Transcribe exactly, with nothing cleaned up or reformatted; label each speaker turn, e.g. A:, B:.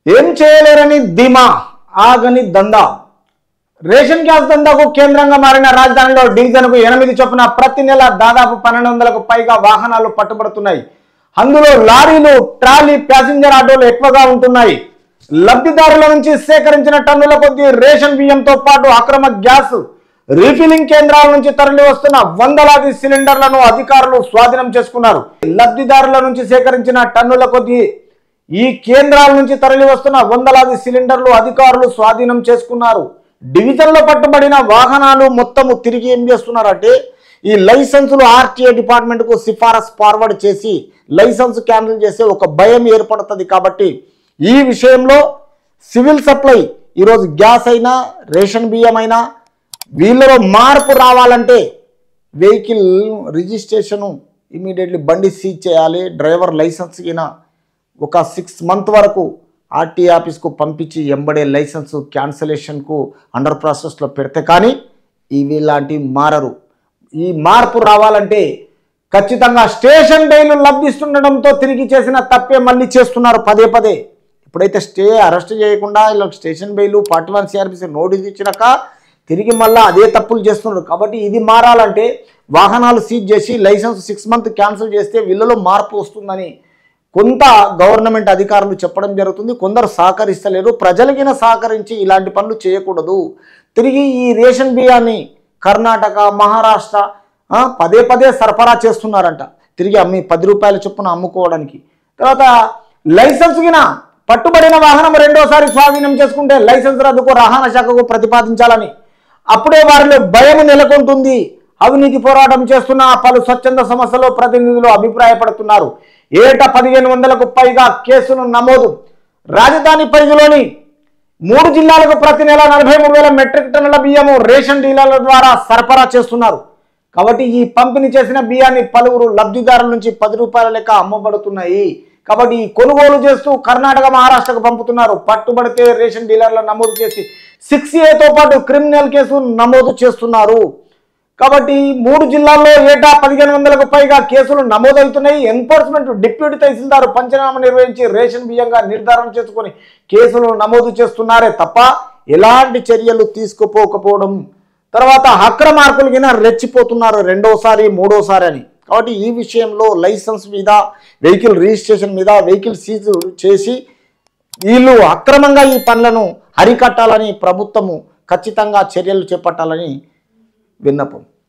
A: ఏం చేయలేరని ధీమా ఆగని దందా. రేషన్ గ్యాస్ దందాకు కేంద్రంగా మారిన రాజధానిలో డివిజన్కు ఎనిమిది చొప్పున ప్రతి నెల దాదాపు పన్నెండు వందలకు పైగా వాహనాలు పట్టుబడుతున్నాయి. అందులో లారీలు, ట్రాలీ, ప్యాసింజర్ ఆటోలు ఎక్కువగా ఉంటున్నాయి. లబ్ధిదారుల నుంచి సేకరించిన టన్నుల కొద్దీ రేషన్ బియ్యంతో పాటు అక్రమ గ్యాస్ రీఫిలింగ్ కేంద్రాల నుంచి తరలి వస్తున్న వందలాది సిలిండర్లను అధికారులు స్వాధీనం చేసుకున్నారు. లబ్ధిదారుల నుంచి సేకరించిన టన్నుల కొద్దీ ఈ కేంద్రాల నుంచి తరలి వస్తున్న వందలాది సిలిండర్లు అధికారులు స్వాధీనం చేసుకున్నారు. డివిజన్లో పట్టుబడిన వాహనాలు మొత్తము తిరిగి ఏం చేస్తున్నారంటే ఈ లైసెన్సులు ఆర్టీఏ డిపార్ట్మెంట్కు సిఫారసు ఫార్వర్డ్ చేసి లైసెన్స్ క్యాన్సిల్ చేసే ఒక భయం ఏర్పడుతుంది. కాబట్టి ఈ విషయంలో సివిల్ సప్లై ఈరోజు గ్యాస్ అయినా రేషన్ బియ్యం అయినా వీళ్ళలో మార్పు రావాలంటే వెహికల్ రిజిస్ట్రేషను ఇమీడియట్లీ బండి సీజ్ చేయాలి. డ్రైవర్ లైసెన్స్ కింద ఒక సిక్స్ మంత్ వరకు ఆర్టీఏ ఆఫీస్కు పంపించి ఎంబడే లైసెన్స్ క్యాన్సలేషన్కు అండర్ ప్రాసెస్లో పెడితే కానీ ఇవి ఇలాంటివి మారరు. ఈ మార్పు రావాలంటే ఖచ్చితంగా స్టేషన్ బెయిల్ లభిస్తుండడంతో తిరిగి చేసిన తప్పే మళ్ళీ చేస్తున్నారు పదే పదే. ఇప్పుడైతే స్టే అరెస్ట్ చేయకుండా ఇలా station bail forty one CrPC notice ఇచ్చినాక తిరిగి మళ్ళీ అదే తప్పులు చేస్తున్నారు. కాబట్టి ఇది మారాలంటే వాహనాలు సీజ్ చేసి లైసెన్స్ సిక్స్ మంత్ క్యాన్సిల్ చేస్తే వీళ్ళలో మార్పు వస్తుందని కొంత గవర్నమెంట్ అధికారులు చెప్పడం జరుగుతుంది. కొందరు సహకరిస్తలేరు. ప్రజలకిన సహకరించి ఇలాంటి పనులు చేయకూడదు. తిరిగి ఈ రేషన్ బియ్యాన్ని కర్ణాటక, మహారాష్ట్ర పదే పదే సరఫరా చేస్తున్నారంట. తిరిగి అమ్మి పది రూపాయల చొప్పున అమ్ముకోవడానికి. తర్వాత లైసెన్స్ కిన పట్టుబడిన వాహనం రెండోసారి స్వాధీనం చేసుకుంటే లైసెన్స్ రద్దుకు రవాణా శాఖకు ప్రతిపాదించాలని అప్పుడే వారిలో భయం నెలకొంటుంది. అవినీతి పోరాటం చేస్తున్న పలు స్వచ్ఛంద సంస్థల ప్రతినిధులు అభిప్రాయపడుతున్నారు. ఏటా పదిహేను వందలకు పైగా కేసులు నమోదు. రాజధాని పరిధిలోని మూడు జిల్లాలకు ప్రతి నెల నలభై మూడు వేల మెట్రిక్ టన్నుల బియ్యము రేషన్ డీలర్ల ద్వారా సరఫరా చేస్తున్నారు. కాబట్టి ఈ పంపిణీ చేసిన బియ్యాన్ని పలువురు లబ్ధిదారుల నుంచి పది రూపాయల లెక్క అమ్మబడుతున్నాయి. కాబట్టి ఈ కొనుగోలు చేస్తూ కర్ణాటక, మహారాష్ట్రకు పంపుతున్నారు. పట్టుబడితే రేషన్ డీలర్ల నమోదు చేసి సిక్స్ ఏతో పాటు క్రిమినల్ కేసు నమోదు చేస్తున్నారు. కాబట్టి మూడు జిల్లాల్లో ఏటా పదిహేను వందలకు పైగా కేసులు నమోదవుతున్నాయి. ఎన్ఫోర్స్మెంట్ డిప్యూటీ తహసీల్దార్ పంచనామా నిర్వహించి రేషన్ బియ్యంగా నిర్ధారణ చేసుకుని కేసులు నమోదు చేస్తున్నారే తప్ప ఎలాంటి చర్యలు తీసుకుపోకపోవడం. తర్వాత అక్రమార్కులు కింద రెచ్చిపోతున్నారు రెండోసారి మూడోసారి అని. కాబట్టి ఈ విషయంలో లైసెన్స్ మీద, వెహికల్ రిజిస్ట్రేషన్ మీద వెహికల్ సీజ్ చేసి వీళ్ళు అక్రమంగా ఈ పనులను అరికట్టాలని ప్రభుత్వము ఖచ్చితంగా చర్యలు చేపట్టాలని విన్నపం.